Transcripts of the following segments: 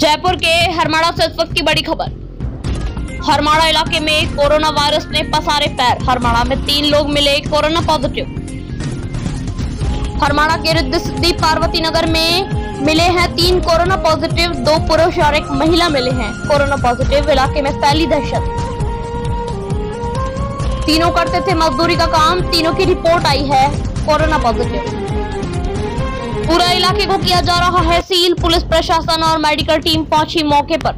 जयपुर के हरमाड़ा से इस वक्त की बड़ी खबर। हरमाड़ा इलाके में कोरोना वायरस ने पसारे पैर। हरमाड़ा में 3 लोग मिले कोरोना पॉजिटिव। हरमाड़ा के रिद्धि सिद्धि पार्वती नगर में मिले हैं 3 कोरोना पॉजिटिव। 2 पुरुष और 1 महिला मिले हैं कोरोना पॉजिटिव। इलाके में फैली दहशत। तीनों करते थे मजदूरी का काम। तीनों की रिपोर्ट आई है कोरोना पॉजिटिव। पूरा इलाके को किया जा रहा है सील। पुलिस प्रशासन और मेडिकल टीम पहुंची मौके पर।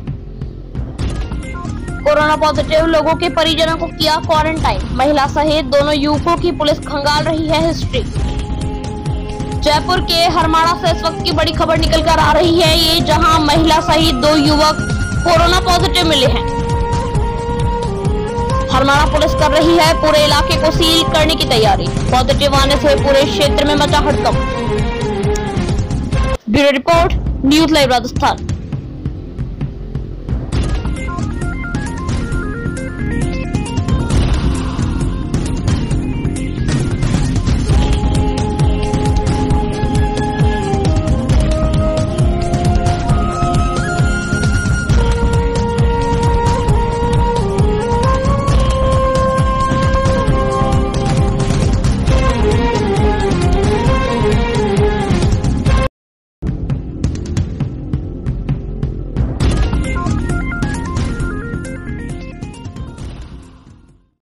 कोरोना पॉजिटिव लोगों के परिजनों को किया क्वारंटाइन। महिला सहित दोनों युवकों की पुलिस खंगाल रही है हिस्ट्री। जयपुर के हरमाड़ा से इस वक्त की बड़ी खबर निकल कर आ रही है, ये जहां महिला सहित 2 युवक कोरोना पॉजिटिव मिले हैं। हरमाड़ा पुलिस कर रही है पूरे इलाके को सील करने की तैयारी। पॉजिटिव आने से पूरे क्षेत्र में मचा हड़कंप। Bureau report, news live Rajasthan.